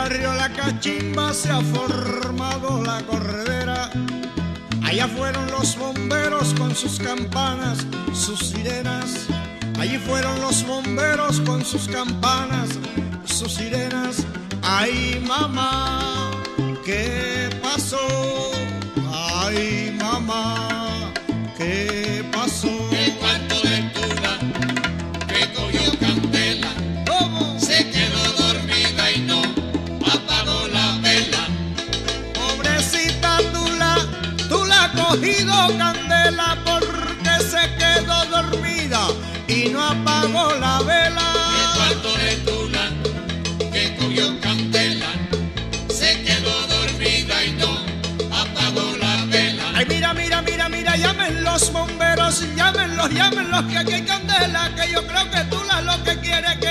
barrio La Cachimba se ha formado la corredera. Allá fueron los bomberos con sus campanas, sus sirenas. Allí fueron los bomberos con sus campanas, sus sirenas. Ay, mamá, ¿qué pasó? Ay, mamá, ¿qué pasó? El cuarto de Tula que cogió candela, ¿Cómo? se quedó dormida y no apagó la vela. Pobrecita tú la has cogido candela porque se quedó dormida y no apagó la vela. El cuarto de Tula que cogió candela, se quedó dormida y no apagó la vela. Ay, mira, llamen los bomberos, llámenlos, que aquí hay candela, que yo creo que Tula lo que quiere es que